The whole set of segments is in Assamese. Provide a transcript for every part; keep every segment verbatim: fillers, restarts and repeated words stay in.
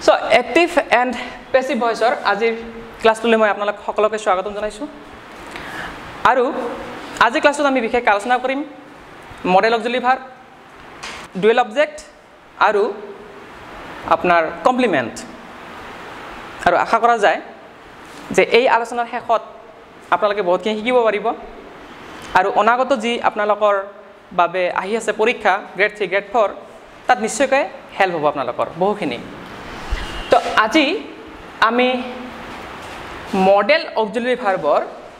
So active and passive voiceৰ আজিৰ ক্লাছটোলৈ মই আপোনালোক সকলোকে স্বাগতম জনাইছোঁ আৰু আজি ক্লাছটোত আমি বিশেষ আলোচনা কৰিম modal auxiliary verb dual object আৰু আপোনাৰ কমপ্লিমেন্ট আৰু আশা কৰা যায় যে এই আলোচনাৰ শেষত আপোনালোকে বহুতখিনি শিকিব পাৰিব আৰু অনাগত যি আপোনালোকৰ বাবে আহি আছে পৰীক্ষা গ্ৰেড থ্ৰী গ্ৰেড ফ'ৰ তাত নিশ্চয়কৈ হেল্প হ'ব আপোনালোকৰ বহুখিনি তো আজি আমি মডেল অক্সিলাৰি ভাৰ্বৰ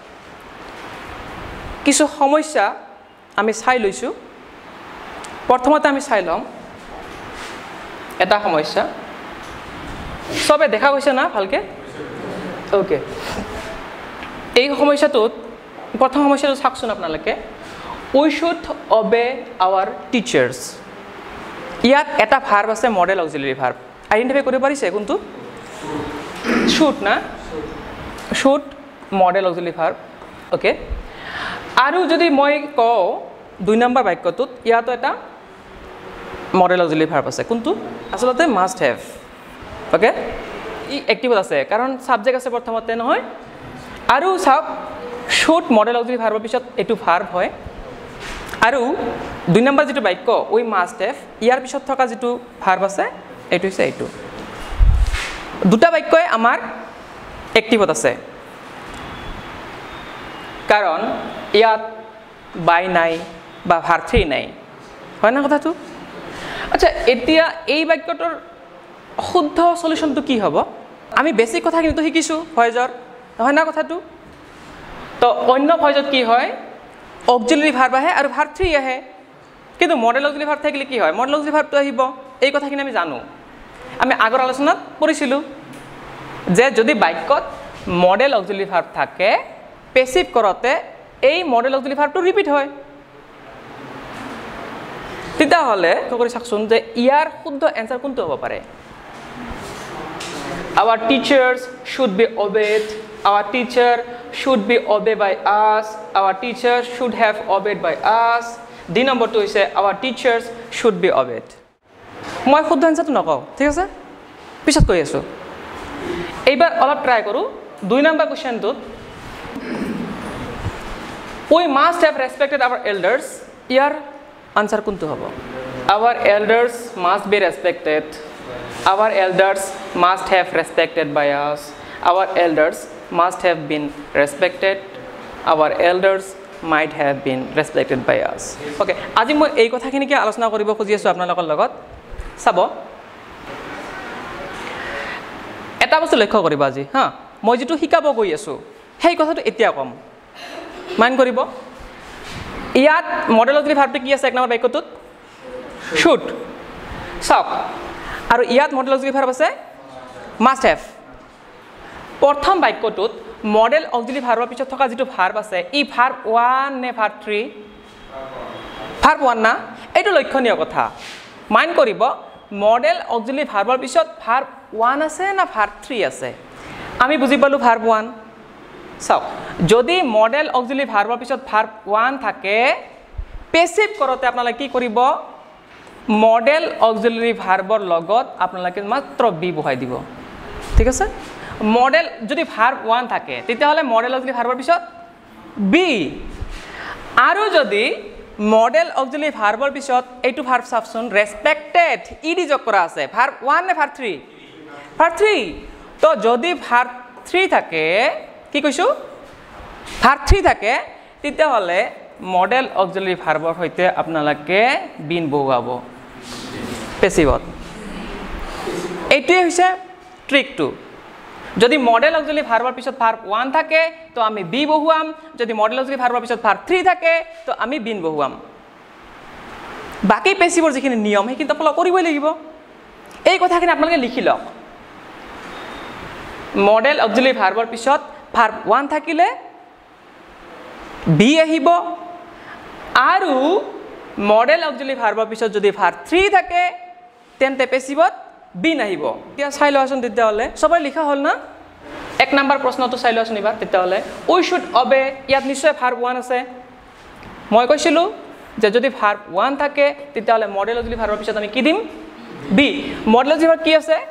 কিছু সমস্যা আমি চাই লৈছোঁ প্ৰথমতে আমি চাই লম এটা সমস্যা সবে দেখা গৈছে না ভালকে ওকে এই সমস্যাটোত প্ৰথম সমস্যাটো চাওকচোন আপোনালোকে we should obey our teachers ইয়াত এটা ভাৰ্ব আছে মডেল অক্সিলাৰি ভাৰ্ব আইডেন্টিফাই কৰিব পাৰিছে কোনটো শুড না should modal auxiliary verb okay আৰু যদি মই কওঁ দুই নম্বৰ বাক্যটোত ইয়াতো এটা মডেল অক্সিলাৰি ভাৰ্ব আছে কোনটো আসলতে মাষ্ট হেভ ওকে ই এক্টিভত আছে কাৰণ সাবজেক্ট আছে প্ৰথমতে নহয় আৰু চাওক শুড মডেল অক্সিলাৰি ভাৰ্বৰ পিছত এটো ভাৰ্ব হয় আৰু দুই নম্বৰ যেটো বাক্য উই মাষ্ট হেভ ইয়াৰ পিছত থকা যেটো ভাৰ্ব আছে এটো হৈছে এটো দুটা বাক্যই আমাৰ এক্টিভত আছে কাৰণ ইয়াত বাই নাই বা ভাৰ্ব থ্ৰী নাই হয় না কথাটো আচ্ছা এতিয়া এই বাক্যটোৰ শুদ্ধ সলিউশনটো কি হ'ব আমি বেসিক কথা কিন্তু শিকিছো ভয়েজৰ হয় না কথাটো তো অন্য ভয়েজত কি হয় অক্সিলাৰি ভাৰ্ব আহে আৰু ভাৰ্ব থ্ৰী আহে কিন্তু মডেল অক্সিলাৰি ভাৰ্ব থাকিলে কি হয় মডেল অক্সিলাৰি ভাৰ্বটো আহিব এই কথাখিনি আমি জানো আমি আগৰ আলোচনাত পঢ়িছিলো যে যদি বাক্যত মডেল অক্সিলাৰি ভাৰ্ব থাকে পেসিভ কৰতে এই মডেল অক্সিলাৰি ভাৰ্বটো ৰিপিট হয় তিতা হলে কৰি চাকচোন যে ইয়াৰ শুদ্ধ এনসার কোনটো হ'ব পাৰে our teachers should be obeyed our teacher should be obeyed by us our teacher should have obeyed by us d number two is our teachers should be obeyed মই শুদ্ধ এনসারটো নকও ঠিক আছে পিছত কৈ আছো এইবাৰ অলপ ট্রাই কৰো দুই নম্বৰ কোৱেশ্চনটোত we must have respected our elders ইয়াৰ আনসার কোনটো হ'ব our elders must be respected our elders must have respected by us our elders must have been respected our elders might have been respected by us okay আজি মই এই কথাখিনিকে আলোচনা কৰিব খুজি আছো আপোনালোকৰ লগত চাব এটা বস্তু লক্ষ্য কৰিব আজি হা মই যেটো শিকাব গৈ আছো সেই কথাটো এতিয়া কম মান কৰিব ইয়াত মডেল অক্সিলাৰি ভাৰ্বটো কি আছে এক নম্বৰ বাক্যটোত শুড চাওক আৰু ইয়াত মডেল অক্সিলাৰি ভাৰ্ব আছে মাষ্ট হেভ প্ৰথম বাক্যটোত মডেল অক্সিলাৰি ভাৰ্বৰ পিছত থকা যেটো ভাৰ্ব আছে ই ভাৰ্ব ওৱান নে ভাৰ্ব থ্ৰী ভাৰ্ব ওৱান না এইটো লক্ষণীয় কথা মাইন্ড কৰিব মডেল অক্সিলাৰি ভাৰ্বৰ পিছত ভাৰ্ব ওৱান আছে না ভাৰ্ব থ্ৰী আছে আমি বুজি পালো ভাৰ্ব ওৱান চাওক যদি মডেল অক্সিলাৰি ভাৰ্বৰ পিছত ভাৰ্ব ওৱান থাকে পেসিভ কৰতে আপোনালোকে কি কৰিব মডেল অক্সিলাৰি ভাৰ্বৰ লগত আপোনালোকে মাত্ৰ বি বহাই দিব ঠিক আছে মডেল যদি ভাৰ্ব ওৱান থাকে তেতিয়া হলে মডেল অক্সিলাৰি ভাৰ্বৰ পিছত বি আৰু যদি মডেল অক্সিলাৰি ভাৰ্বৰ পিছত এইটো ভাৰ্ব সাবচন ৰেসপেক্টেড ইডি যোগ কৰা আছে ভাৰ্ব ওৱান নে ভাৰ্ব থ্ৰী ভাৰ্ব থ্ৰী তো যদি ভাৰ্ব থ্ৰী থাকে কি কৈছো ভাৰ্ব থ্ৰী থাকে তেতিয়া হলে মডেল অক্সিলাৰি ভাৰ্বৰ হৈতে আপোনালোকে বিন বহুৱাব পেসিভত এইটোৱে হৈছে ট্ৰিকটো যদি মডেল অক্সিলাৰি ভাৰ্বৰ পিছত ভাৰ্ব ওৱান থাকে তো আমি বি বহুৱাম যদি মডেল অক্সিলাৰি ভাৰ্বৰ পিছত ভাৰ্ব থ্ৰী থাকে তো আমি বিন বহুৱাম বাকি পেসিভৰ যিখিনি নিয়ম সেইখিনি ফলো কৰিবই লাগিব এই কথাখিনি আপোনালোকে লিখি লওক মডেল অক্সিলাৰি ভাৰ্বৰ পিছত ভাৰ্ব ওৱান থাকিলে বি আহিব আৰু মডেল অক্সিলাৰি ভাৰ্বৰ পিছত যদি ভাৰ্ব থ্ৰী থাকে তেন্তে পেসিভত বি নাহিব এতিয়া চাই লোৱাচোন তেতিয়া হলে সবাই লিখা হল না এক নম্বৰ প্ৰশ্নটো চাই লোৱাচোন এবাৰ তেতিয়া হলে উই শুড অবে ইয়াত নিশ্চয় ভাৰ্ব ওৱান আছে মই কৈছিলো যে যদি ভাৰ্ব ওৱান থাকে তেতিয়া হলে মডেল অক্সিলাৰি ভাৰ্বৰ পিছত আমি কি দিম বি মডেল অক্সিলাৰি ভাৰ্ব কি আছে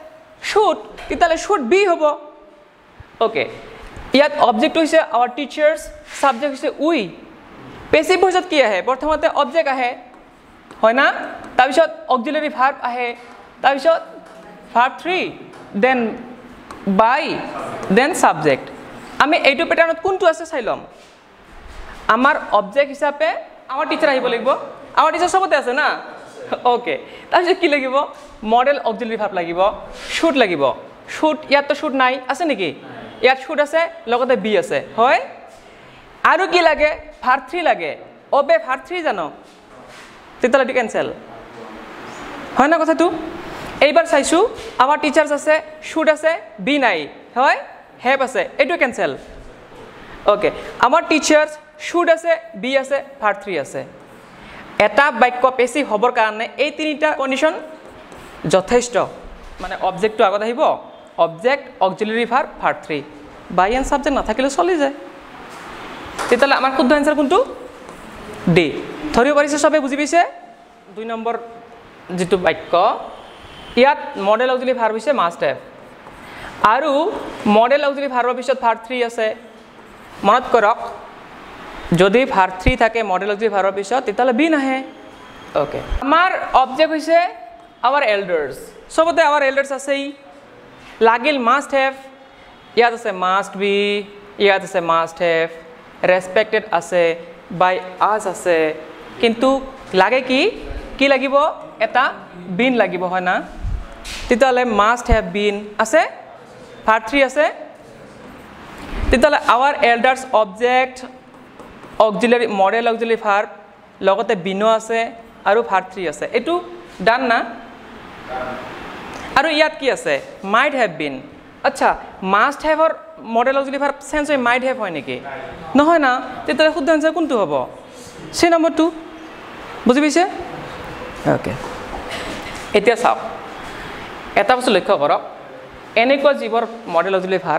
শুড তেতিয়াহ'লে শুড বি হ'ব অ'কে ইয়াত অবজেক্ট হৈছে আৱাৰ টিচাৰ্ছ ছাবজেক্ট হৈছে উই পেচিভ ভইচত কি আহে প্ৰথমতে অবজেক্ট আহে হয় না তাৰপিছত অক্সিলাৰী ভাৰ্ব আহে তাৰপিছত verb three then by then subject আমি এইটো পেটাৰ্ণত কোনটো আছে চাই ল'ম আমাৰ অবজেক্ট হিচাপে আমাৰ টিচাৰ আহিব লাগিব আমাৰ টিচাৰ চবতে আছে না অ'কে তাৰপিছত কি লাগিব মডেল অক্সিলাৰী ভাৰ্ব লাগিব শুড লাগিব শুড ইয়াততো শুড নাই আছে নেকি ইয়াত শুড আছে লগতে বি আছে হয় আৰু কি লাগে ভাৰ্ব থ্ৰী লাগে অবে ভাৰ্ব থ্ৰী জানো তেতিয়াহ'লে কেনচেল হয় না কথাটো এইবাৰ চাইছোঁ আমাৰ টিচাৰ্ছ আছে শুড আছে বি নাই হয় হেভ আছে এইটো কেনচেল অ'কে আমাৰ টিচাৰ্ছ শুড আছে বি আছে ভাৰ্ব থ্ৰী আছে এটা বাক্য পেচিভ হ'বৰ কাৰণে এই তিনিটা কণ্ডিশ্যন যথেষ্ট মানে অবজেক্টটো আগত আহিব object auxiliary verb verb three by and subject নাথাকিলে চলি যায় তেতিয়াহ'লে আমাৰ শুদ্ধ এনচাৰ কোনটো ডি ধৰিব পাৰিছে চবে বুজি পাইছে দুই নম্বৰ যিটো বাক্য ইয়াত মডেল অক্সিলাৰী ভাৰ্ব হৈছে মাষ্ট হেভ আৰু মডেল অক্সিলাৰী ভাৰ্বৰ পিছত ভাৰ্ব থ্ৰী আছে মনত কৰক যদি ভাৰ্ব থ্ৰী থাকে মডেল অক্সিলাৰী ভাৰ্বৰ পিছত তেতিয়াহ'লে বি নাহে অ'কে আমাৰ অবজেক্ট হৈছে আৱাৰ এল্ডাৰ্ছ চবতে আৱাৰ এল্ডাৰ্ছ আছেই লাগিল মাষ্ট হেভ ইয়াত আছে মাষ্ট বি ইয়াত আছে মাষ্ট হেভ ৰেছপেক্টেড আছে বাই আছ আছে কিন্তু লাগে কি কি লাগিব এটা বিন লাগিব হয় না তেতিয়াহ'লে মাষ্ট হেভ বিন আছে ভাৰ্ব থ্ৰী আছে তেতিয়াহ'লে our elders object auxiliary modal auxiliary verb লগতে বিনো আছে আৰু ভাৰ্ব থ্ৰী আছে এইটো ডান না আৰু ইয়াত কি আছে মাইট হেভ বিন আচ্ছা মাষ্ট হেভৰ মডেল অক্সিলাৰী ভাৰ্ব চেঞ্জ হৈ মাইট হেভ হয় নেকি নহয় না তেতিয়াহ'লে শুদ্ধ এনচাৰ কোনটো হ'ব চি নম্বৰটো বুজি পাইছে অ'কে এতিয়া চাওক এটা বস্তু লক্ষ্য কৰক এনেকুৱা যিবোৰ মডেল অক্সিলাৰী ভাৰ্ব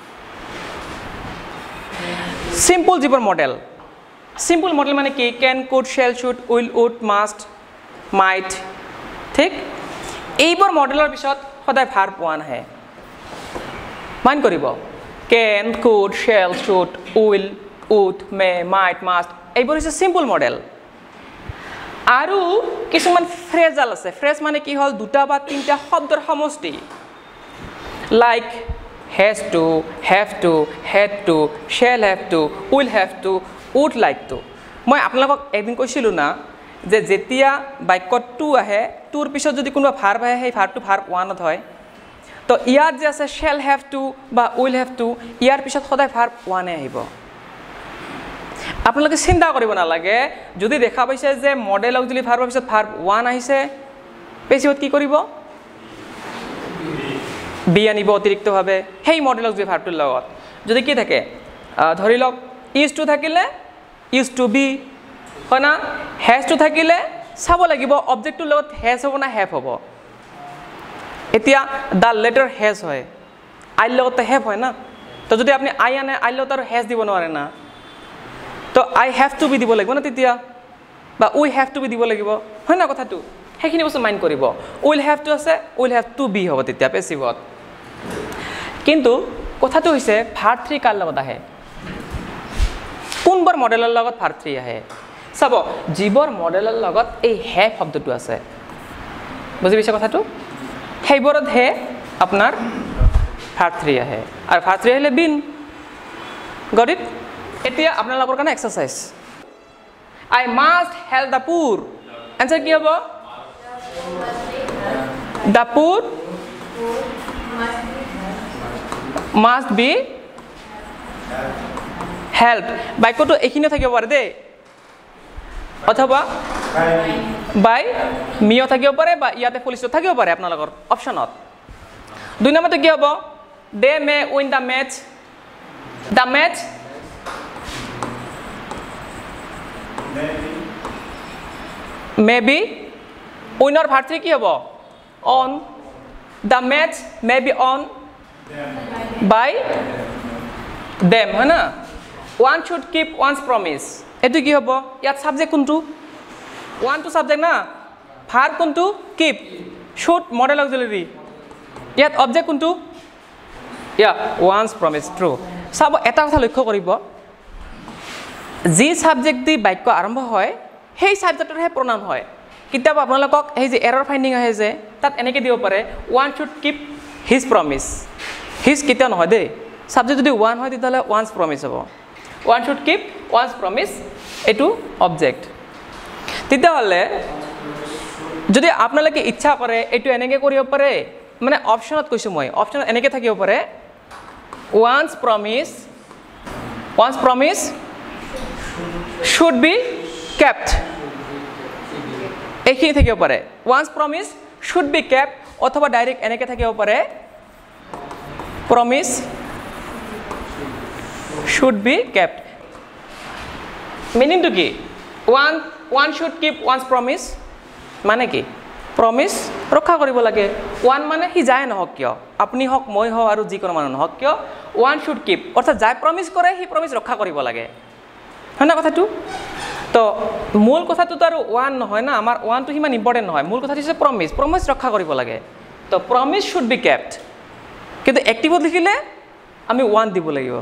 চিম্পল যিবোৰ মডেল চিম্পল মডেল মানে কি can could shall should will would must might ঠিক এইবোৰ মডেলৰ পিছত সদায় ভাৰ্ব ওৱান আহে মাইণ্ড কৰিব can could shall should will would may might must এইবোৰ হৈছে চিম্পল মডেল আৰু কিছুমান ফ্ৰেজাল আছে ফ্ৰেজ মানে কি হ'ল দুটা বা তিনিটা শব্দৰ সমষ্টি like has to have to had to shall have to will have to would like to মই আপোনালোকক এদিন কৈছিলোঁ না যে যেতিয়া বাক্যত টু আহে টুৰ পিছত যদি কোনোবা ভাৰ্ব আহে সেই ভাৰ্বটো ভাৰ্ব ওৱানত হয় তো ইয়াত যে আছে শ্বেল হেভ টু বা উইল হেভ টু ইয়াৰ পিছত সদায় ভাৰ্ব ওৱানে আহিব আপোনালোকে চিন্তা কৰিব নালাগে যদি দেখা পাইছে যে মডেল অক্সিলাৰী ভাৰ্বৰ পিছত ভাৰ্ব ওৱান আহিছে পেচিভত কি কৰিব বি আনিব অতিৰিক্তভাৱে সেই মডেল অক্সিলাৰী ভাৰ্বটোৰ লগত যদি কি থাকে ধৰি লওক ইজ টু থাকিলে ইজ টু বি হয় না হেজ টু থাকিলে চাব লাগিব অবজেক্টটোৰ লগত হেজ হ'ব না হেভ হ'ব এতিয়া দ্য লেটাৰ হেজ হয় আইৰ লগতে হেভ হয় না তো যদি আপুনি আই আনে আইৰ লগত আৰু হেজ দিব নোৱাৰে না তো আই হেভ টু বি দিব লাগিব না তেতিয়া বা উই হেভ টু বি দিব লাগিব হয় না কথাটো সেইখিনি বস্তু মাইণ্ড কৰিব উইল হেভ টু আছে উইল হেভ টু বি হ'ব তেতিয়া পেচিভত কিন্তু কথাটো হৈছে ভাৰ্ব থ্ৰী কাৰ লগত আহে কোনবোৰ মডেলৰ লগত ভাৰ্ব থ্ৰী আহে চাব যিবোৰ মডেলৰ লগত এই হেভ শব্দটো আছে বুজি পাইছে কথাটো সেইবোৰতহে আপোনাৰ ভাৰ্ব থ্ৰী আহে আৰু ভাৰ্ব থ্ৰী আহিলে বিন গট ইট এতিয়া আপোনালোকৰ কাৰণে exercise I must help the poor answer কি হ'ব দ্য পুৰ মাষ্ট বি হেল্প বাক্যটো এইখিনিও থাকিব পাৰে দেই অথবা বাই মিও থাকিব পাৰে বা ইয়াতে ফুলিষ্ট থাকিব পাৰে আপোনালোকৰ অপশ্যনত দুই নম্বৰটো কি হ'ব they may win the match the match may be উইনৰ ভাৰ্ব থ্ৰী কি হ'ব won the match may be won by them হয় না one should keep one's promise এইটো কি হ'ব ইয়াত ছাবজেক্ট কোনটো ওৱান টু ছাবজেক্ট না ভাৰ্ব কোনটো কিপ শুড মডেল অক্সিলাৰী ইয়াত অবজেক্ট কোনটো ইয়া ওয়ান্স প্ৰমিস ট্ৰু চাব এটা কথা লক্ষ্য কৰিব যি সাবজেক্ট দি বাক্য আৰম্ভ হয় সেই সাবজেক্টৰহে প্ৰনাউন হয় কিতাব আপোনালোকক এই যে এৰৰ ফাইন্ডিং আহে যে তাত এনেকে দিব পাৰে one should keep his promise his কিটা নহয় দে সাবজেক্ট যদি ওয়ান হয় তেতিয়ালে ওয়ান্স প্ৰমিস হ'ব one should keep one's promise এটো অবজেক্ট তেতিয়ালে যদি আপোনালোকে ইচ্ছা কৰে এটো এনেকে কৰিব পাৰে মানে অপচনত কৈছো মই অপচনত এনেকে থাকিব পাৰে one's promise one's promise should be kept এইখিনি থাকিব পাৰে once promise should be kept অথবা ডাইৰেক্ট এনেকে থাকিব পাৰে promise should be kept meaning to কি one one should keep one's promise মানে কি promise ৰক্ষা কৰিব লাগে one মানে হি যায় নহক কিয় আপুনি হক মই হক আৰু যিকোনো মানুহ নহক কিয় one should keep অৰ্থাৎ যাই promise কৰে হি promise ৰক্ষা কৰিব লাগে হয়না কথাটো তো মূল কথাটো তো আৰু ওয়ান নহয় না আমাৰ ওয়ান তো হিমান ইম্পৰ্টেন্ট নহয় মূল কথাটো হৈছে প্ৰমিস প্ৰমিস ৰক্ষা কৰিব লাগে তো প্ৰমিস শুড বি কেপ্ট কিন্তু এক্টিভত লিখিলে আমি ওয়ান দিব লাগিব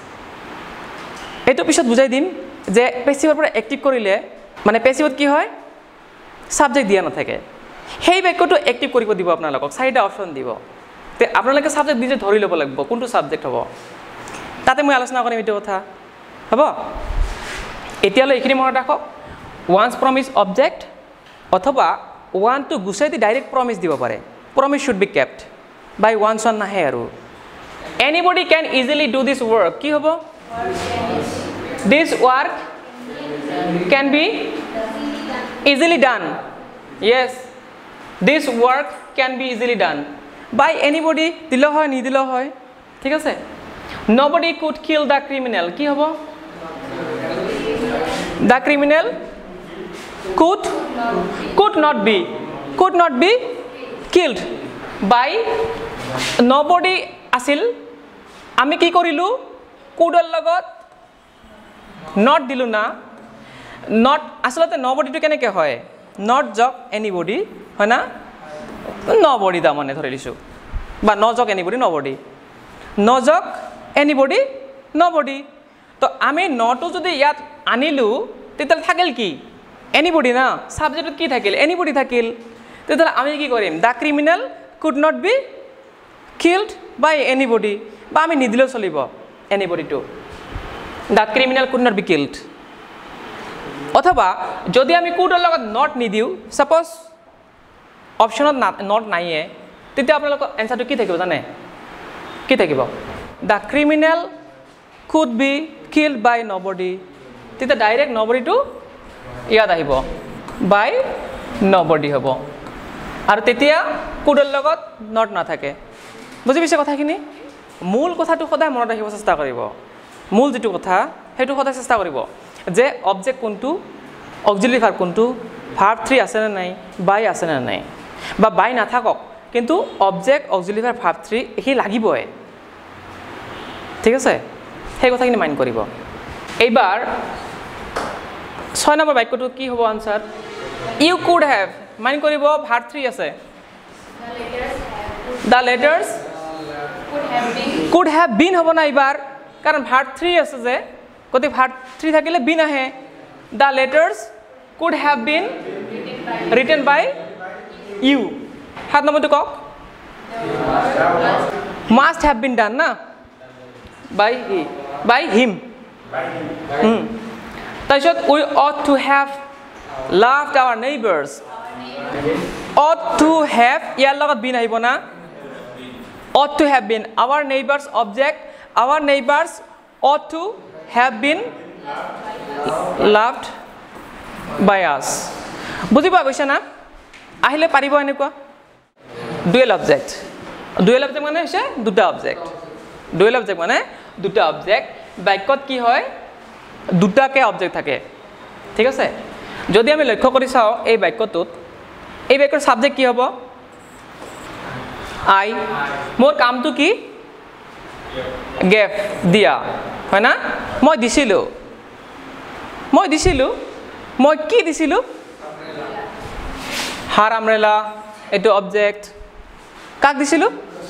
এটো পিছত বুজাই দিম যে পেসিভৰ পৰা এক্টিভ কৰিলে মানে পেসিভত কি হয় সাবজেক্ট দিয়া নাথাকে সেই বাক্যটো এক্টিভ কৰিব দিব আপোনালোকক চাৰিটা অপচন দিব তে আপোনালোকে সাবজেক্ট নিজে ধৰি ল'ব লাগিব কোনটো সাবজেক্ট হ'ব তাতে মই আলোচনা কৰিম এইটো কথা হ'ব এতিয়ালৈ এইখিনি মনত ৰাখক ওয়ান্স প্ৰমিস অবজেক্ট অথবা ওয়ান টু গুচাই দি ডাইৰেক্ট প্ৰমিস দিব পাৰে promise should be kept by one's one নাহে আৰু anybody can easily do this work কি হ'ব this work can be easily done yes this work can be easily done by anybody দিলে হয় নি দিলে হয় ঠিক আছে nobody could kill the criminal কি হ'ব The criminal could could not be could not be killed by nobody asil ami ki korilu could er logot not dilu na not asalote nobody to keneke hoy not jog anybody hoy na nobody da mane dhori lisu ba no jog anybody nobody no jog anybody nobody তো আমি নটো যদি ইয়াত আনিলু তেতিয়ালে থাকিল কি এনিবডি না সাবজেক্টত কি থাকিল এনিবডি থাকিল তেতিয়ালে আমি কি কৰিম the criminal could not be killed by anybody বা আমি নিদিলেও চলিব anybody to the criminal could not be killed অথবা যদি আমি কুডৰ লগত নট নিদিও সাপোজ অপচনত নট নাইয়ে তেতিয়া আপোনালোকৰ এনসাৰটো কি থাকিব জানে কি থাকিব the criminal could be killed by nobody tita direct nobody to yad ahibo by nobody hobo aru tetia could er logot not na thake buji pise kotha kini mool kotha tu khoda monot rakhibo chesta koribo mool jitu kotha hetu khoda chesta koribo je object kuntu auxiliary verb kuntu verb three ase na nai by ase na nai ba by na thakok kintu object auxiliary verb verb three hi lagiboy ঠিক আছে সেই কথাখিনি মাইন্ড কৰিব এইবাৰ ছয় নম্বৰ বাক্যটো কি হ'ব answer you could have mind কৰিব ভার্ব থ্রি আছে the letters could have been হ'ব না এইবাৰ কাৰণ ভার্ব থ্রি আছে যে গতি ভার্ব থ্রি থাকিলে বিন আহে the letters could have been written by you সাত নম্বৰটো কক মাস্ট হ্যাভ বিন ডান না by he by him hmm তাইছত we ought to have loved our neighbors ought to have ইয়াৰ লগত বিন আহিব না ought to have been our neighbors object our neighbors ought to have been loved by us বুজি পা গৈছে না আহিলে পাৰিব এনেকুৱা ডুৱেল অবজেক্ট ডুৱেল অবজেক্ট মানে হৈছে দুটা অবজেক্ট ডুৱেল অবজেক্ট মানে দুটা অবজেক্ট বাক্যত কি হয় দুটাকে অবজেক্ট থাকে ঠিক আছে যদি আমি লক্ষ্য কৰি চাও এই বাক্যটোত এই বাক্যৰ সাবজেক্ট কি হ'ব আই মোৰ কামটো কি গেভ দিয়া হয় না মই দিছিলো মই দিছিলো মই কি দিছিলো হার আমরেলা এটো অবজেক্ট কাক দিছিলো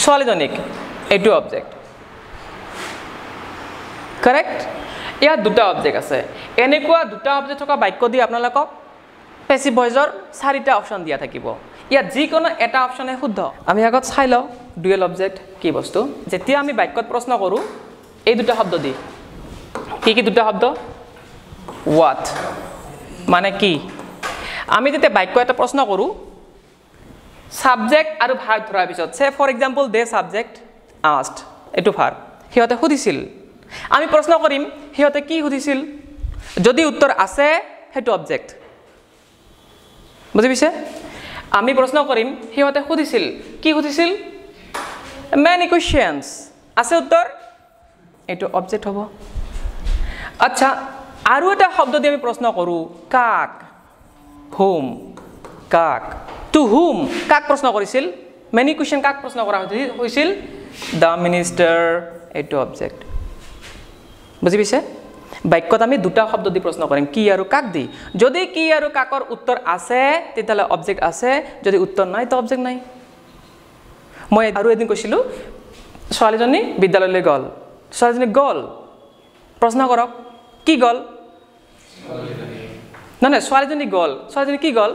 ছোৱালীজনীক এইটো অবজেক্ট কাৰেক্ট ইয়াত দুটা অবজেক্ট আছে এনেকুৱা দুটা অবজেক্ট থকা বাক্য দি আপোনালোকক পেসিভ ভয়েসৰ চাৰিটা অপচন দিয়া থাকিব ইয়াত যিকোনো এটা অপচনে শুদ্ধ আমি আগত চাই লওঁ ডুৱেল অবজেক্ট কি বস্তু যেতিয়া আমি বাক্যত প্ৰশ্ন কৰো এই দুটা শব্দ দি কি কি দুটা শব্দ what মানে কি আমি যেতিয়া বাক্য এটা প্ৰশ্ন কৰো সাবজেক্ট আৰু ভাৰ্ব ধৰাৰ পিছত say for example they subject asked এটো ভাৰ্ব হিয়তে সুধিছিল আমি প্ৰশ্ন কৰিম হিয়তে কি সুধিছিল যদি উত্তৰ আছে হেটো অবজেক্ট বুজি পিছে আমি প্ৰশ্ন কৰিম হিয়তে সুধিছিল কি সুধিছিল many questions আছে উত্তৰ এটো অবজেক্ট হ'ব আচ্ছা আৰু এটা শব্দ দি আমি প্ৰশ্ন কৰো কাক whom কাক to whom কাক প্ৰশ্ন কৰিছিল many question কাক প্ৰশ্ন কৰা হৈছিল the minister এটো অবজেক্ট বুজি পিছে বাক্যত আমি দুটা শব্দ দি প্ৰশ্ন কৰিম কি আৰু কাক দি যদি কি আৰু কাকৰ উত্তৰ আছে তেতিয়ালে অবজেক্ট আছে যদি উত্তৰ নাই তো অবজেক্ট নাই মই আৰু এদিন কৈছিলো ছোৱালীজনী বিদ্যালয়লৈ গল ছোৱালীজনী গল প্ৰশ্ন কৰক কি গল না না ছোৱালীজনী গল ছোৱালীজনী কি গল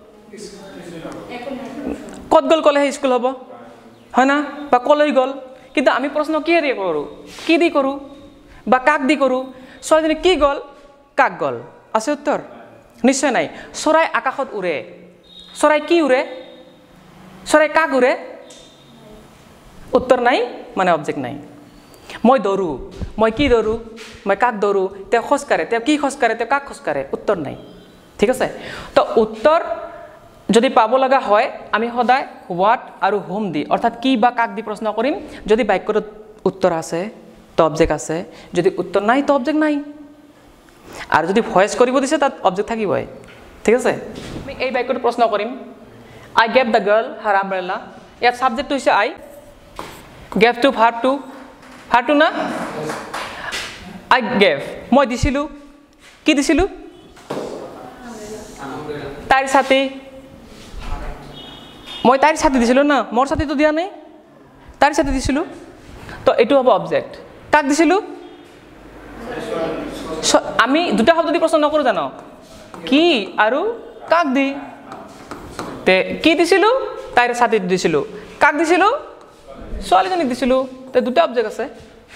কত গল কলে স্কুল হ'ব হয় না বা কলৈ গল কিন্তু আমি প্ৰশ্ন কি হেৰি কৰো কি দি কৰো বা কাক দি কৰো ছোৱালীজনী কি গল কাক গল আছে উত্তৰ নিশ্চয় নাই চৰাই আকাশত উৰে চৰাই কি উৰে চৰাই কাক উৰে উত্তৰ নাই মানে অবজেক্ট নাই মই দৌৰো মই কি দৌৰো মই কাক দৌৰো তে খোজ কাঢ়ে তে কি খোজ কাঢ়ে তে কাক খোজ কাঢ়ে উত্তৰ নাই ঠিক আছে তো উত্তৰ যদি পাব লগা হয় আমি সদায় what আৰু whom দি অৰ্থাৎ কি বা কাক দি প্ৰশ্ন কৰিম যদি বাক্যত উত্তৰ আছে তো অবজেক্ট আছে যদি উত্তৰ নাই তো অবজেক্ট নাই আৰু যদি ভয়েস কৰিব দিছে তাত অবজেক্ট থাকিবই ঠিক আছে আমি এই বাক্যটো প্ৰশ্ন কৰিম I gave the girl her umbrella ইয়াত সাবজেক্ট হৈছে I gave to verb to verb to না I gave মই দিছিলো কি দিছিলো তাইৰ সাথী মই তাইৰ সাথী দিছিলো না মোৰ সাথী তো দিয়া নাই তাইৰ সাথী দিছিলো তো এটো হ'ব অবজেক্ট কাক দিছিলো আমি দুটা শব্দ দি প্ৰশ্ন নকৰো জানো কি আৰু কাক দি তে কি দিছিলো তাইৰ সাথী দিছিলো কাক দিছিলো ছোৱালীজনীক দিছিলো তে দুটা অবজেক্ট আছে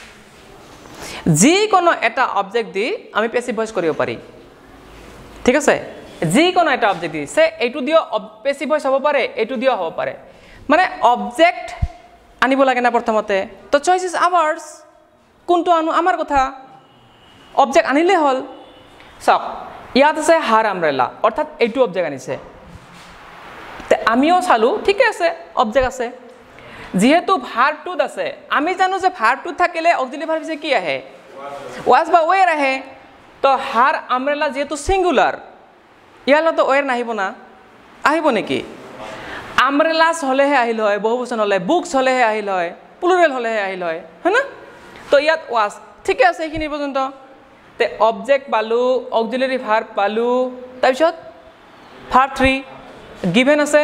যি কোনো এটা অবজেক্ট দি আমি পেসিভ ভয়েস কৰিব পাৰি ঠিক আছে যি কোনো এটা অবজেক্ট দি সে এইটো দিও পেসিভ ভয়েস হ'ব পাৰে এইটো দিও হ'ব পাৰে মানে অবজেক্ট আনিব লাগে না প্ৰথমতে তো চয়েস ইজ আৱার্স কোনটো আনো আমাৰ কথা অবজেক্ট আনিলে হল সব ইয়াত আছে হার আমব্রেলা অর্থাৎ এইটো অবজেক্ট আনিছে তে আমিও চালু ঠিক আছে অবজেক্ট আছে যেহেতু ভার্ব টুত আছে আমি জানো যে ভার্ব টুত থাকিলে অক্সিলারি ভার্ব কি আহে ওয়াজ বা ওয়ের আহে তো হার আমব্রেলা যেহেতু সিঙ্গুলার ইয়ালে তো ওয়ের নাহিব না আহিব নেকি আমব্রেলাস হলেহে আহিল হয় বহুবচন হলে বুকস হলেহে আহিল হয় প্লুরাল হলেহে আহিল হয় হয় না তো ইয়াত ওয়াজ ঠিক আছে এইখিনি পর্যন্ত তে অবজেক্ট পালু অক্সিলারি ভার্ব পালু তাৰপিছত ভার্ব থ্রি গিভেন আছে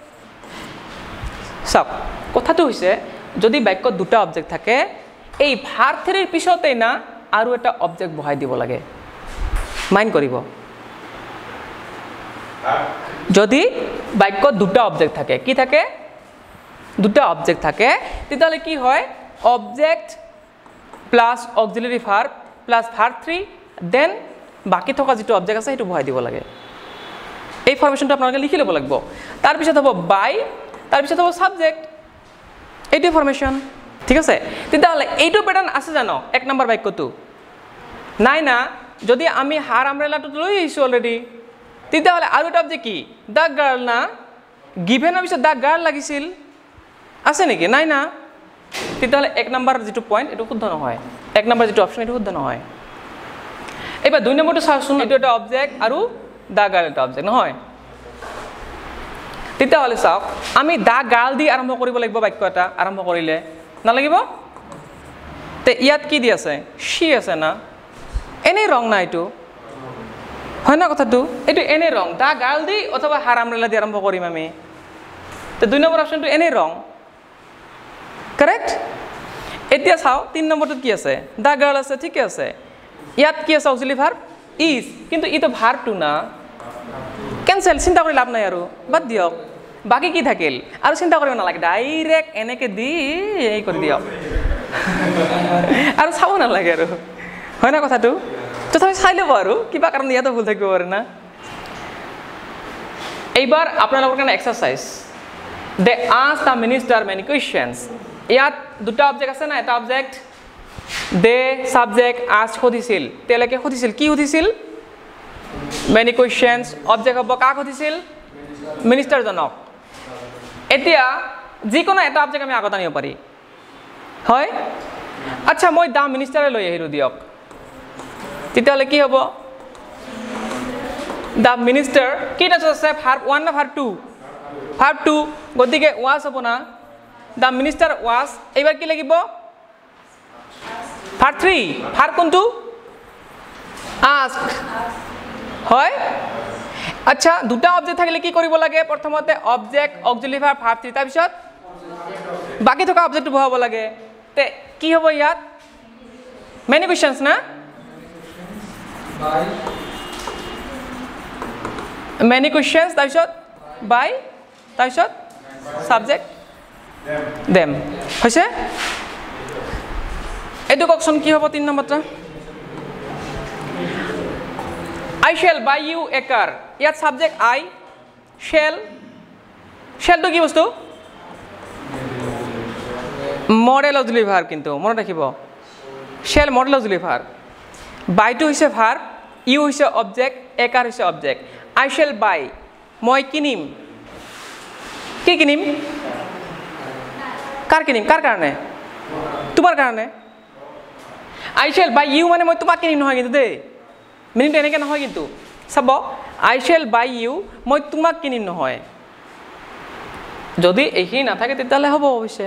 সব কথাটো হৈছে যদি বাক্যত দুটা অবজেক্ট থাকে এই ভার্ব থ্রিৰ পিছতে না আৰু এটা অবজেক্ট বহাই দিব লাগে মাইন্ড কৰিব যদি বাক্যত দুটা অবজেক্ট থাকে কি থাকে দুটা অবজেক্ট থাকে তেতিয়ালে কি হয় object plus auxiliary verb plus verb three then বাকি থকা যেটো অবজেক্ট আছে হেতু বহাই দিব লাগে এই ফরমেশনটো আপোনালোকে লিখি ল'ব লাগিব তাৰ পিছত হ'ব বাই তাৰ পিছত হ'ব সাবজেক্ট এইটো ফরমেশন ঠিক আছে তেতিয়ালে এইটো প্যাটার্ন আছে জানো এক নম্বৰ বাক্যটো নাই না যদি আমি হার আমব্রেলাটো লৈ আহিছো অলরেডি তেতিয়ালে আৰু এটা অবজেক্ট কি দা গার্ল না গিভেনৰ পিছত দা গার্ল লাগিছিল আছে নেকি নাই না তেতিয়ালে এক নম্বৰ যেটো পয়েন্ট এটো শুদ্ধ নহয় এক নম্বৰ যেটো অপশন এটো শুদ্ধ নহয় এবাৰ দুই নম্বৰটো চাওচোন এটো এটা অবজেক্ট আৰু দা গার্ল এটা অবজেক্ট নহয় তেতিয়ালে চাওক আমি দা গার্ল দি আৰম্ভ কৰিব লাগিব বাক্য এটা আৰম্ভ কৰিলে না লাগিব তে ইয়াত কি দি আছে শি আছে না এনে ৰং না এটো হয় না কথাটো এটো এনে রং দা গার্ল দি অথবা হার আমব্রেলা দি আরম্ভ করিম আমি তো দুই নম্বর অপশনটো এনে রং কাৰেক্ট এতিয়া চাও তিন নম্বৰটোত কি আছে দা গাৰ্ল আছে ঠিকই আছে ইয়াত কি আছে অক্সিলাৰি ভাৰ্ব ইজ কিন্তু ইটো ভাৰ্বটো না কেনসেল চিন্তা কৰি লাভ নাই আৰু বাদ দিয়ক বাকি কি থাকিল আৰু চিন্তা কৰিব নালাগে ডাইৰেক্ট এনেকে দি এই কৰি দিয়ক আৰু চাব নালাগে আৰু হয় না কথাটো তথাপি চাই ল'ব আৰু কিবা কাৰণ ইয়াতো ভুল থাকিব পাৰে না এইবাৰ আপোনালোকৰ কাৰণে exercise they ask the minister many questions ইয়াত দুটা অবজেক্ট আছে না এটা অবজেক্ট দে সাবজেক্ট আস্ক সুধিছিল তেওঁলোকে সুধিছিল কি সুধিছিল মেনি কুৱেশ্যনছ অবজেক্ট হ'ব কাক সুধিছিল মিনিষ্টাৰ জনক এতিয়া যিকোনো এটা অবজেক্ট আমি আগত আনিব পাৰি হয় আচ্ছা মই দা মিনিষ্টাৰে লৈ আহিলো দিয়ক তেতিয়াহ'লে কি হ'ব দা মিনিষ্টাৰ কেইটা আছে ভাৰ্ব ওৱান না ভাৰ্ব টু ভাৰ্ব টু গতিকে ৱাজ হ'ব না দা মিনিষ্টাৰ ৱাজ এইবাৰ কি লাগিব ভাৰ্ব থ্ৰী ভাৰ্ব কোনটো আস্ক হয় আচ্ছা দুটা অবজেক্ট থাকিলে কি কৰিব লাগে প্ৰথমতে object auxiliary verb verb three তাৰপিছত বাকি থকা অবজেক্টটো বহাব লাগে তে কি হ'ব ইয়াত মেনি কুৱেশ্যনছ না মেনি কুৱেশ্যনছ তাৰপিছত বাই তাৰপিছত সাবজেক্ট দেম হৈছে এইটো কওকচোন কি হ'ব তিন নম্বৰটা I shall buy you a car ইয়াত সাবজেক্ট I shall shall তো কি বস্তু মডেল অক্সিলাৰি ভাৰ্ব কিন্তু মনত ৰাখিব shall modal auxiliary verb buy to হৈছে ভাৰ্ব you হৈছে অবজেক্ট a car হৈছে অবজেক্ট I shall buy মই কিনিম কি কিনিম কাৰ কিনিম কাৰ কাৰণে তোমাৰ কাৰণে I shall buy you মানে মই তোমাক কিনিম নহয় কিন্তু দেই মিনিংটো এনেকে নহয় কিন্তু চাব I shall buy you মই তোমাক কিনিম নহয় যদি এইখিনি নাথাকে তেতিয়াহ'লে হ'ব অৱশ্যে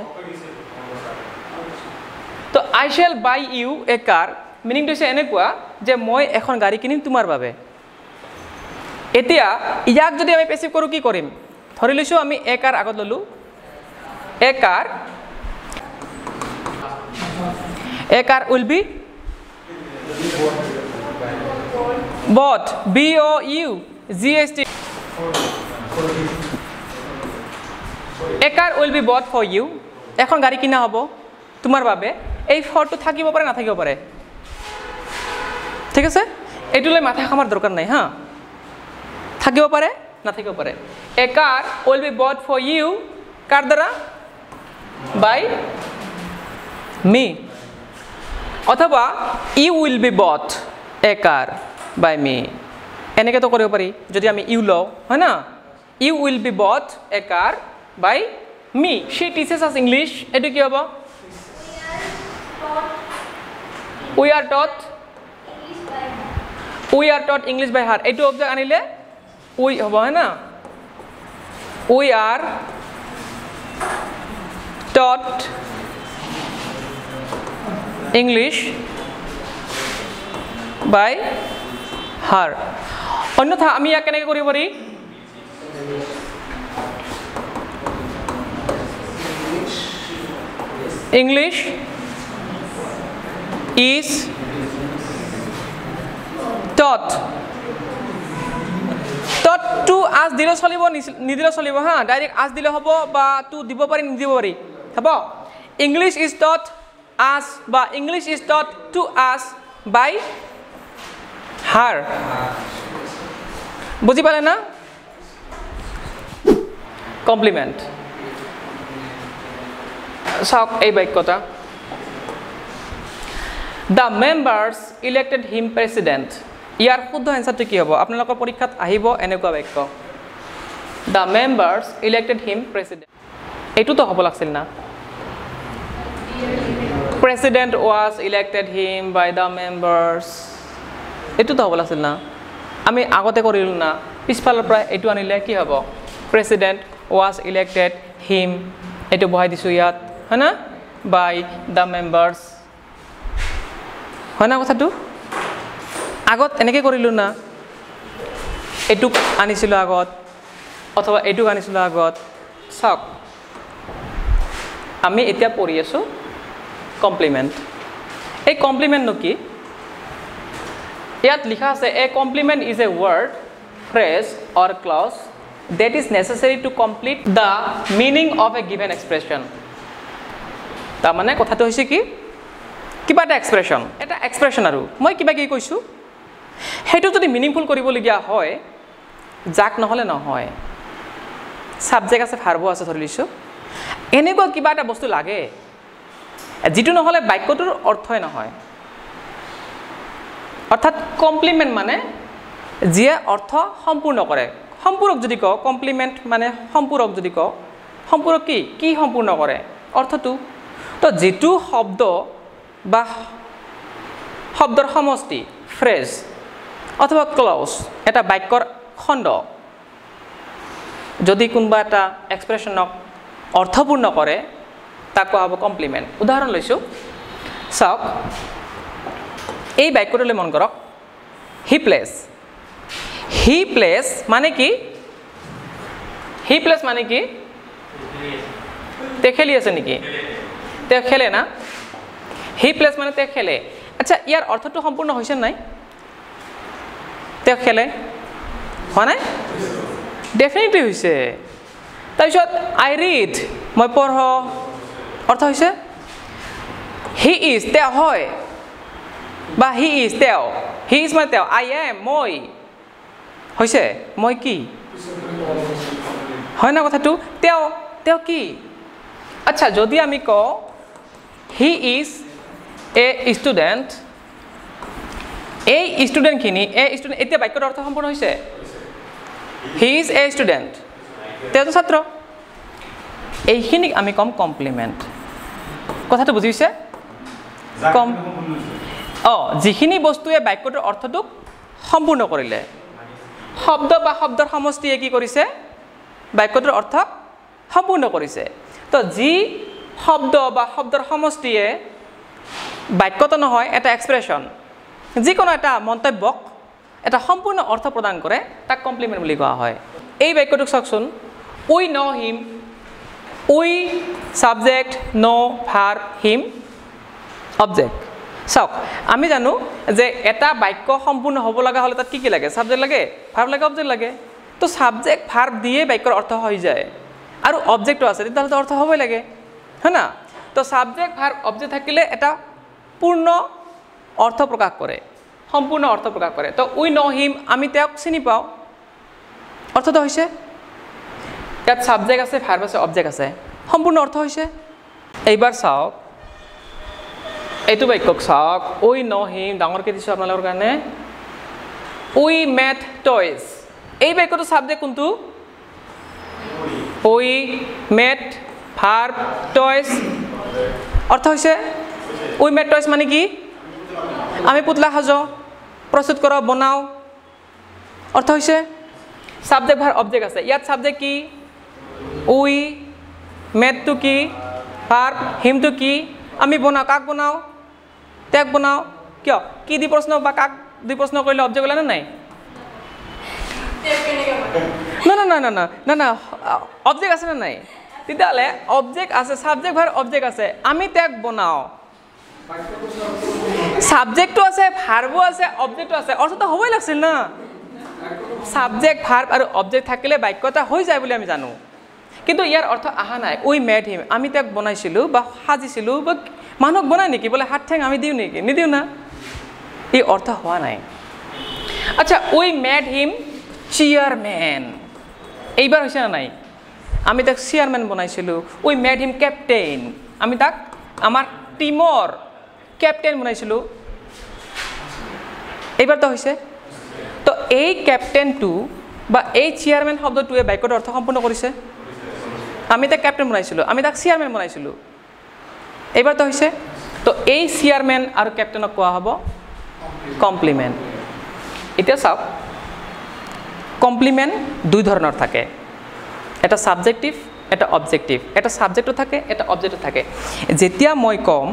তো I shall buy you a car মিনিংটো হৈছে এনেকুৱা যে মই এখন গাড়ী কিনিম তোমাৰ বাবে এতিয়া ইয়াক যদি আমি পেছিভ কৰোঁ কি কৰিম ধৰি লৈছোঁ আমি এ কাৰ আগত ল'লোঁ a car a car will be bought b o u g s t a car will be bought for you এখন গাড়ী কিনা হ'ব তোমাৰ বাবে এই ফৰটো থাকিব পাৰে না থাকিব পাৰে ঠিক আছে এইটোলৈ মাথা খামাৰ দৰকাৰ নাই হা থাকিব পাৰে না থাকিব পাৰে a car will be bought for you কাৰ দ্বাৰা by me অথবা you will be bought a car by me এনেকে তো কৰিব পাৰি যদি আমি ইউ লও হয় না you will be bought a car by me she teaches us english এটো কি হ'ব we are taught we are taught english by her এটো অবজেক্ট আনিলে we হ'ব হয় না we are taught english by her অন্যথা আমি ইয়াক কেনেকৈ কৰিব পাৰি English is taught taught to as দিলে চলিব নিদিলে চলিব হা ডাইৰেক্ট as দিলে হ'ব বা to দিব পাৰি নিদিব পাৰি হ'ব English is taught as বা English is taught to us by her বুঝি পালে না কমপ্লিমেন্ট চাওক এই বাক্যটা The members elected him president ইয়াৰ শুদ্ধ এনসাৰটো কি হ'ব আপোনালোকৰ পৰীক্ষাত আহিব এনেকুৱা বাক্য The members elected him president এইটো তো হ'ব লাগছিল না President was elected him by the members এইটো তো হ'ব লাগছিল না আমি আগতে কৰিলো না পিছফালৰ পৰা এইটো আনিলে কি হ'ব President was elected him এইটো বহাই দিছো ইয়াত হয় না by the members হয় না কথাটো আগত এনেকে কৰিলো না এইটো আনিছিল আগত অথবা এইটো আনিছিল আগত চাওক আমি এতিয়া পঢ়ি আছো কমপ্লিমেন্ট এই কমপ্লিমেন্ট নো কি ইয়াত লিখা আছে a complement is a word phrase or clause that is necessary to complete the meaning of a given expression ta mane kotha to hoise ki kiba ta expression eta expression aru moi kiba ki koisu hetu jodi meaningful koribo ligia hoy jak nohole no hoy subject ase verb ase dhori lisu eneko kiba ta bostu lage jitu nohole bakyotur orthoi no hoy অর্থাৎ কমপ্লিমেন্ট মানে যিয়ে অর্থ সম্পূর্ণ করে সম্পূরক যদি ক কমপ্লিমেন্ট মানে সম্পূরক যদি ক সম্পূরক কি কি সম্পূর্ণ করে অর্থটো তো যেটো শব্দ বা শব্দৰ সমষ্টি ফ্ৰেজ অথবা ক্লজ এটা বাক্যৰ খণ্ড যদি কোনবা এটা এক্সপ্ৰেছনক অৰ্থপূৰ্ণ কৰে তাক কোৱা হ'ব কমপ্লিমেন্ট উদাহৰণ লৈছো চাওক এই বাক্যটোলৈ মন কৰক হি প্লেস হি প্লেস মানে কি হি প্লেস মানে কি তে খেলি আছে নেকি তে খেলে না হি প্লেস মানে তে খেলে আচ্ছা ইয়াৰ অৰ্থটো সম্পূৰ্ণ হৈছে নাই তে খেলে হয় নাই ডেফিনেটলি হৈছে তাৰপিছত আই ৰিড মই পঢ় অৰ্থ হৈছে হি ইজ তে হয় বা হি ইজ তেও হি ইজ মানে তেও আই এম মই হৈছে মই কি হয় না কথাটো তেও তেও কি আচ্ছা যদি আমি ক হি ইজ এ ষ্টুডেন্ট এই ষ্টুডেন্টখিনি এ ষ্টুডেন্ট এতিয়া বাক্যৰ অৰ্থ সম্পূৰ্ণ হৈছে হি ইজ এ ষ্টুডেন্ট তেও ছাত্ৰ এইখিনিক আমি কম কমপ্লিমেন্ট কথাটো বুজিছে কম অ যিখিনি বস্তুৱে বাক্যটোৰ অৰ্থটোক সম্পূৰ্ণ কৰিলে শব্দ বা শব্দৰ সমষ্টিয়ে কি কৰিছে বাক্যটোৰ অৰ্থ সম্পূৰ্ণ কৰিছে তো যি শব্দ বা শব্দৰ সমষ্টিয়ে বাক্যটো নহয় এটা এক্সপ্ৰেছন যিকোনো এটা মন্তব্যক এটা সম্পূৰ্ণ অৰ্থ প্ৰদান কৰে তাক কমপ্লিমেন্ট বুলি কোৱা হয় এই বাক্যটোক চাওকচোন we know him we subject know verb him object চাওক আমি জানো যে এটা বাক্য সম্পূৰ্ণ হ'ব লগা হলে তাত কি কি লাগে সাবজেক্ট লাগে ভাৰ্ব লাগে অবজেক্ট লাগে তো সাবজেক্ট ভাৰ্ব দিয়ে বাক্যৰ অৰ্থ হৈ যায় আৰু অবজেক্টও আছে তেতিয়াহ'লে অৰ্থ হ'বই লাগে হয় না তো সাবজেক্ট ভাৰ্ব অবজেক্ট থাকিলে এটা পূৰ্ণ অৰ্থ প্ৰকাশ কৰে সম্পূৰ্ণ অৰ্থ প্ৰকাশ কৰে তো উই নো হিম আমি তেওঁক চিনি পাওঁ অৰ্থটো হৈছে ইয়াত সাবজেক্ট আছে ভাৰ্ব আছে অবজেক্ট আছে সম্পূৰ্ণ অৰ্থ হৈছে এইবাৰ চাওক এইটো বাক্যক চাওক উই নো হিম ডাঙৰকৈ দিছোঁ আপোনালোকৰ কাৰণে উই মেট টয়জ এই বাক্যটো সাবজেক্ট কোনটো উই মেট ভাৰ্ব টয়জ অৰ্থ হৈছে উই মেট টয়জ মানে কি আমি পুতলা সাজাওঁ প্ৰস্তুত কৰোঁ বনাওঁ অৰ্থ হৈছে সাবজেক্ট ভাৰ্ব অবজেক্ট আছে ইয়াত সাবজেক্ট কি উই মেটটো কি ভাৰ্ব হিমটো কি আমি বনাওঁ কাক বনাওঁ তেক বনাওঁ কিয় কি দি প্ৰশ্ন বা কাক দি প্ৰশ্ন কৰিলে অবজেক্ট ওলাই নে নাই না না না না না না না অবজেক্ট আছে নে নাই তেতিয়াহ'লে অবজেক্ট আছে সাবজেক্ট ভাৰ্ব অবজেক্ট আছে আমি তেক বনাওঁ সাবজেক্টটো আছে ভাৰ্বো আছে অবজেক্টটো আছে অৰ্থটো হ'বই লাগিছিল না সাবজেক্ট ভাৰ্ব আৰু অবজেক্ট থাকিলে বাক্য এটা হৈ যায় বুলি আমি জানো কিন্তু ইয়াৰ অৰ্থ আহা নাই উই মেড হিম আমি তাক বনাইছিলোঁ বা সাজিছিলোঁ বা মানুহক বনাই নেকি বোলে হাত ঠেং আমি দিওঁ নেকি নিদিওঁ না এই অৰ্থ হোৱা নাই আচ্ছা উই মেড হিম চেয়াৰমেন এইবাৰ হৈছে না নাই আমি তাক চেয়াৰমেন বনাইছিলোঁ উই মেড হিম কেপ্টেইন আমি তাক আমাৰ টিমৰ কেপ্টেইন বনাইছিলোঁ এইবাৰতো হৈছে তো এই কেপ্টেইনটো বা এই চেয়াৰমেন শব্দটোৱে বাক্যটোৰ অৰ্থ সম্পূৰ্ণ কৰিছে আমি তাক কেপ্টেইন বনাইছিলোঁ আমি তাক চেয়াৰমেন বনাইছিলোঁ এইবাৰতো হৈছে তো এই চেয়াৰমেন আৰু কেপ্টেইনক কোৱা হ'ব কমপ্লিমেন্ট এতিয়া চাওক কমপ্লিমেন্ট দুই ধৰণৰ থাকে এটা সাবজেক্টিভ এটা অবজেক্টিভ এটা সাবজেক্টও থাকে এটা অবজেক্টও থাকে যেতিয়া মই কম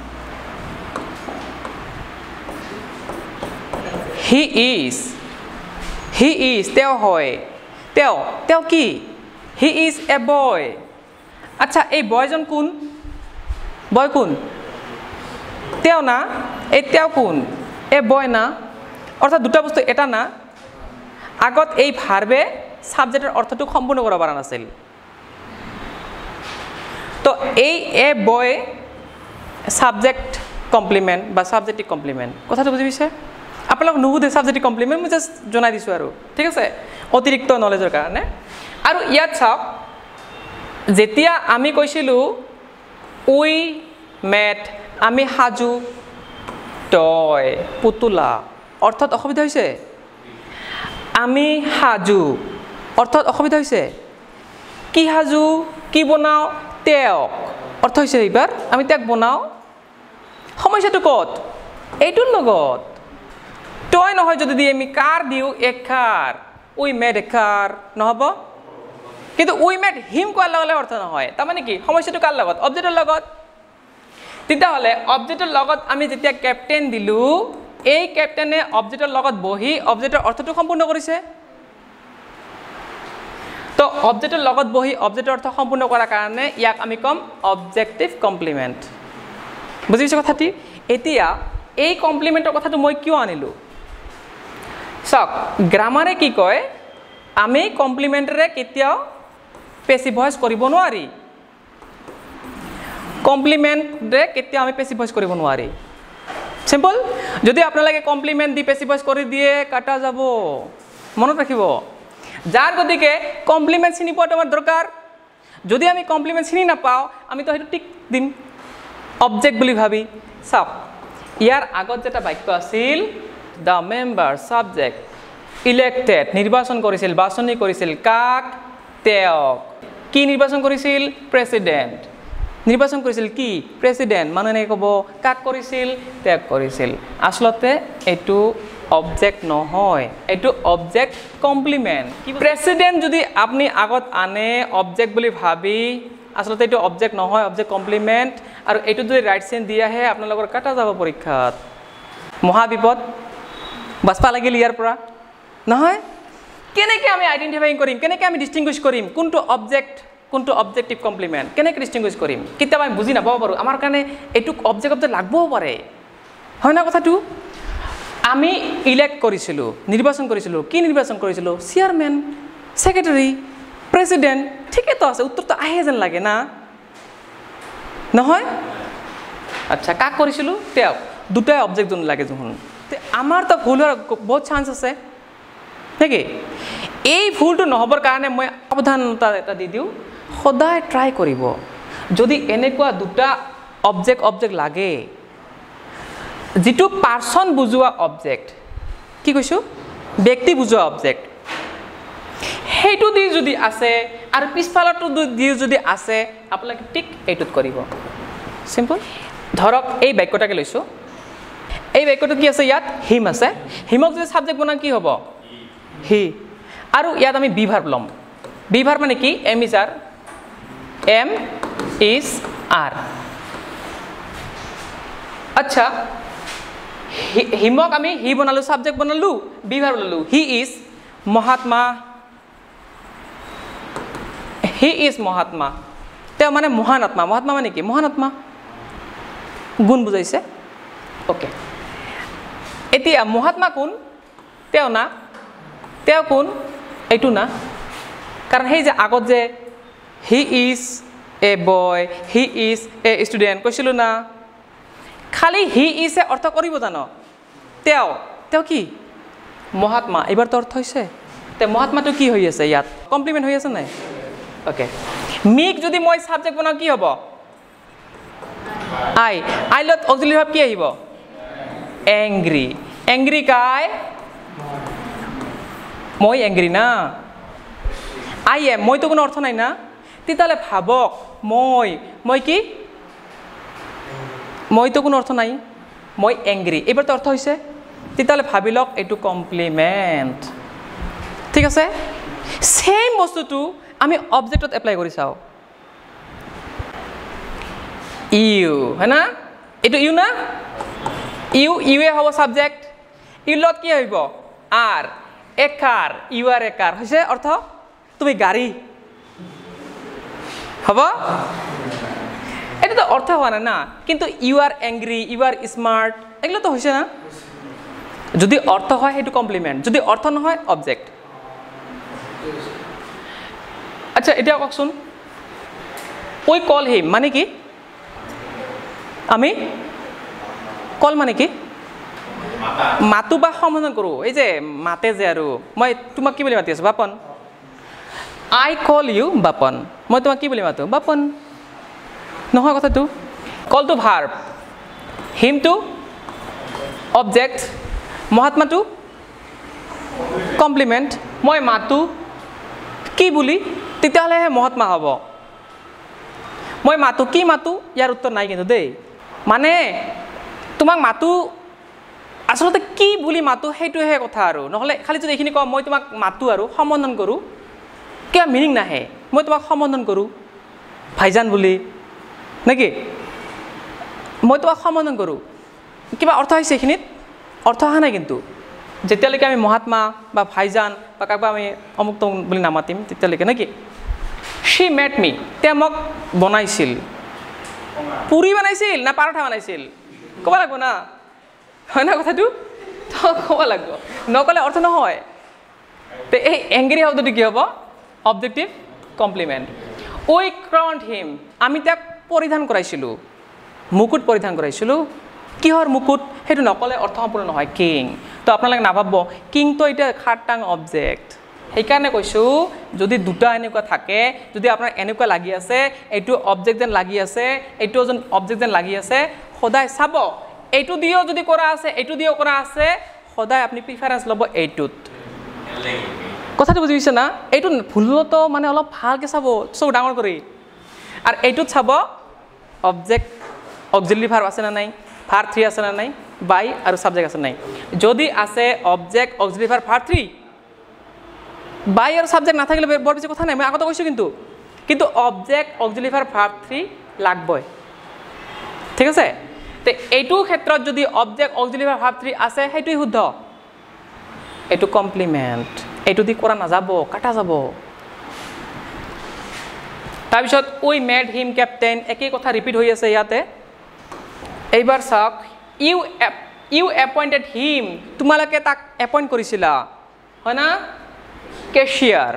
হি ইজ হি ইজ তেওঁ হয় তেওঁ তেওঁ কি হি ইজ এ বয় আচ্ছা এই বয়জন কোন বয় কোন তেওঁ না এই তেওঁ কোন এ বয় না অর্থাৎ দুটা বস্তু এটা না আগত এই ভার্বে সাবজেক্টের অর্থটো সম্পূর্ণ করা পারা নাছিল তো এই এ বয় সাবজেক্ট কমপ্লিমেন্ট বা সাবজেক্টিভ কমপ্লিমেন্ট কথাটো বুঝি পিছে আপোনালোক নুবুধে সাবজেক্টিভ কমপ্লিমেন্ট মই জাস্ট জনাই দিছো আৰু ঠিক আছে অতিৰিক্ত নলেজৰ কাৰণে আৰু ইয়াত চাওক যেতিয়া আমি কৈছিলো উই মেট আমি হাজু টয় পুতুলা অর্থাৎ অসুবিধা হইছে আমি হাজু অর্থাৎ অসুবিধা হইছে কি হাজু কি বনাও তেওক অর্থ হইছে এইবাৰ আমি তেক বনাও সমস্যাটো কত এইটোৰ লগত টয় নহয় যদি দি আমি কার দিও একার উই মেড একার নহব কিন্তু উই মেড হিম কোৱাৰ লগে অর্থ নহয় তাৰ মানে কি সমস্যাটো কাৰ লগত অবজেক্টৰ লগত তিতা হলে অবজেক্টৰ লগত আমি যেতিয়া ক্যাপ্টেন দিলু এই ক্যাপ্টেনে অবজেক্টৰ লগত বহি অবজেক্টৰ অৰ্থটো সম্পূৰ্ণ কৰিছে তো অবজেক্টৰ লগত বহি অবজেক্টৰ অৰ্থ সম্পূৰ্ণ কৰাৰ কাৰণে ইয়াক আমি কম অবজেক্টিভ কমপ্লিমেন্ট বুজিছে কথাটি এতিয়া এই কমপ্লিমেন্টৰ কথাটো মই কিয় আনিলো সক গ্রামারে কি কয় আমি কমপ্লিমেন্টৰে কেতিয়াও পেসিভ ভয়েস কৰিব নোৱাৰি কমপ্লিমেন্টৰে কেতিয়াও আমি পেসিভ ভয়েস কৰিব নোৱাৰি সিম্পল যদি আপোনালোকে কমপ্লিমেন্ট দি পেসিভ ভয়েস কৰি দিয়ে কাটা যাব মনত ৰাখিব যাৰ গতিকে কমপ্লিমেন্ট চিনি পোৱাটো আমাৰ দৰকাৰ যদি আমি কমপ্লিমেন্ট চিনি নাপাও আমি তো হেতু টিক দিম অবজেক্ট বুলি ভাবি চাওক ইয়াৰ আগত যেটা বাক্য আছিল the member subject elected নিৰ্বাচন কৰিছিল বাছনি কৰিছিল কাক তেওক কি নিৰ্বাচন কৰিছিল প্ৰেসিডেন্ট নিৰ্বাচন কৰিছিল কি প্ৰেসিডেন্ট মানে কব কাক কৰিছিল তেক কৰিছিল আসলতে এটো অবজেক্ট নহয় এটো অবজেক্ট কমপ্লিমেন্ট কি প্রেসিডেন্ট যদি আপনি আগত আনে অবজেক্ট বুলি ভাবি আসলতে এটো অবজেক্ট নহয় অবজেক্ট কমপ্লিমেন্ট আৰু এটো যদি ৰাইট সেন্স দিয়াহে আপোনালোকৰ কাটা যাব পৰীক্ষাত মহাবিপদ বাসপা লাগিল ইয়াৰ পৰা নহয় কেনেকৈ আমি আইডেন্টিফাই কৰিম কেনেকৈ আমি ডিস্টিংগুইশ কৰিম কোনটো অবজেক্ট কোনটো অবজেক্টিভ কমপ্লিমেন্ট কেনেকৈ ডিস্টিংগুইশ কৰিম কিতাব আমি বুজি নাপাব পাৰো আমাৰ কাৰণে এটো অবজেক্ট অবজেক্ট লাগবও পাৰে হয় না কথাটো আমি ইলেক্ট কৰিছিলো নিৰ্বাচন কৰিছিলো কি নিৰ্বাচন কৰিছিলো চেয়াৰম্যান সেক্ৰেটাৰী প্ৰেসিডেন্ট ঠিকই তো আছে উত্তৰটো আহে যেন লাগে না নহয় আচ্ছা কাক কৰিছিলো তেওক দুটাই অবজেক্ট জন লাগে যখন আমার তো ভুল হওয়ার বহুত চান্স আছে নাকি এই ভুলটো নহবৰ কাৰণে মই সাৱধানতা এটা দি দিও সদায় ট্রাই কৰিব যদি এনেকুৱা দুটা অবজেক্ট অবজেক্ট লাগে যেটো পার্সন বুজোৱা অবজেক্ট কি কৈছো ব্যক্তি বুজোৱা অবজেক্ট হেইটো দি যদি আছে আৰু পিছফালটো দি যদি আছে আপোনালোকে ঠিক এইটোত কৰিব সিম্পল ধৰক এই বাক্যটাকে লৈছো এই বাক্যটো কি আছে ইয়াত হিম আছে হিমক যদি সাবজেক্ট বনা কি হ'ব হি আৰু ইয়াত আমি বি ভার্ব লম বি ভার্ব মানে কি am is are am is are আচ্ছা হিমক আমি হি বনালো সাবজেক্ট বনালো বি ভার্ব ললো he is Mahatma he is Mahatma তেওঁ মানে মহান আত্মা মহাত্মা মানে কি মহান আত্মা গুণ বুজাইছে ওকে এতিয়া মহাত্মা কোন তেও না তেও কোন এইটো না কারণ সেই যে আগত যে he is a boy he is a student কৈছিলো না খালি হি ইজ এ অর্থ কৰিব জানো তেও তেও কি মহাত্মা এবাৰ তো অর্থ হৈছে তে মহাত্মাটো কি হৈ আছে ইয়াত কমপ্লিমেন্ট হৈ আছে নাই ওকে মিক যদি মই সাবজেক্ট বনাও কি হ'ব আই আই লত অক্সিলারি ভার্ব কি আহিব এংগ্রি এংগ্রি কাই মই এংগ্রি না আই এম মই তো কোনো অর্থ নাই না তেতালে ভাবক মই মই কি মই তো কোনো অর্থ নাই মই এংগ্রি এবাৰ তো অর্থ হৈছে তেতালে ভাবিলক এটো কমপ্লিমেন্ট ঠিক আছে সেম বস্তুটো আমি অবজেক্টত এপ্লাই কৰি চাও ইউ হয় না এটো ইউ না ইউ ইউয়ে হব সাবজেক্ট ইউ লত কি হইব আর এ কার ইউ আর এ কার হইছে অর্থ তুমি গাড়ি হব এটা তো অর্থ হয় না না কিন্তু you are angry you are smart এগুলো তো হইছে না যদি অর্থ হয় সেইটো কমপ্লিমেন্ট যদি অর্থ নহয় অবজেক্ট আচ্ছা এটা কওকচোন ওই কল হিম মানে কি আমি কল মানে কি মাতু বা সম্বোধন কৰো এই যে মাতে যে আৰু মই তোমাক কি বুলি মাতি আছো Bapan I call you Bapan মই তোমাক কি বুলি মাতো বাপন নহয় কথাটো call to verb him to object Mahatma to complement মই মাতু কি বুলি তেতিয়াহলে মহাত্মা হ'ব মই মাতু কি মাতু ইয়াৰ উত্তৰ নাই কিন্তু দেই মানে তোমাক মাতু আসলতে কি বুলি মাতু সেইটোহে কথা আৰু নহলে খালি যদি এইখিনি কওঁ মই তোমাক মাতু আৰু সম্বোধন কৰো কিবা মিনিং নাহে মই তোমাক সম্বোধন কৰো ভাইজান বুলি নাকি মই তোমাক সম্বোধন কৰো কিবা অৰ্থ হৈছে এইখিনিত অৰ্থ অহা নাই কিন্তু যেতিয়ালৈকে আমি মহাত্মা বা ভাইজান বা কাকবা আমি অমুক তমুক বুলি নামাতিম তেতিয়ালৈকে নাকি she met me তে মোক বনাইছিল পুৰি বনাইছিল না পাৰঠা বনাইছিল ক'ব লাগিব না হয় না কথাটো তো ক'ব লাগিব নকলে অৰ্থ নহয় তে এই এংগ্ৰি শব্দটো কি হ'ব অবজেক্টিভ কমপ্লিমেন্ট উই ক্ৰাউন্ড হিম আমি তাক পৰিধান কৰাইছিলো মুকুট পৰিধান কৰাইছিলো কিহৰ মুকুট হেতু নকলে অৰ্থ সম্পূৰ্ণ নহয় কিং তো আপোনালোকে নাভাবব কিং তো এটা খাটাং অবজেক্ট সেইকাৰণে কৈছো যদি দুটা এনেকুৱা থাকে যদি আপোনাৰ এনেকুৱা লাগি আছে এইটো অবজেক্ট যেন লাগি আছে এইটো যেন অবজেক্ট যেন লাগি আছে সদায় চাব এইটো দিও যদি কৰা আছে এইটো দিও কৰা আছে সদায় আপুনি প্ৰিফাৰেন্স ল'ব এইটোত কথাটো বুজি পাইছে না এইটো ভুলতো মানে অলপ ভালকে চাব সব ডাঙৰ কৰি আৰু এইটোত চাব অবজেক্ট অক্সিলাৰি ভার্ব আছে না নাই ভার্ব থ্রি আছে না নাই বাই আৰু সাবজেক্ট আছে নাই যদি আছে object auxiliary verb verb three by আৰু সাবজেক্ট না থাকিলে বৰ বেছি কথা নাই মই আগতে কৈছো কিন্তু কিন্তু object auxiliary verb verb three লাগবই ঠিক আছে তে এইটো ক্ষেত্ৰত যদি object auxiliary verb verb three আছে হেতুই শুদ্ধ এইটো কমপ্লিমেন্ট এইটো দি কৰা না যাব কাটা যাব তাৰপিছত উই মেড হিম ক্যাপ্টেন একেই কথা ৰিপিট হৈ আছে ইয়াতে এইবাৰ চাওক ইউ ইউ এপয়েন্টেড হিম তোমালোকে তাক এপয়েন্ট কৰিছিলা হয় না কেশিয়ার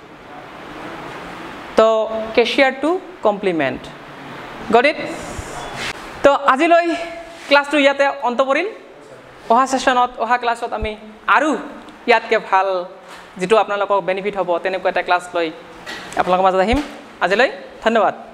তো cashier to compliment got it তো আজিলৈ ক্লাসটো ইয়াতে অন্ত পৰিল অহা সেশনত অহা ক্লাসত আমি আৰু ইয়াতকে ভাল যেটো আপোনালোকক বেনিফিট হ'ব তেনেকুৱা এটা ক্লাস লৈ আপোনালোকৰ মাজত আহিম আজিলৈ ধন্যবাদ।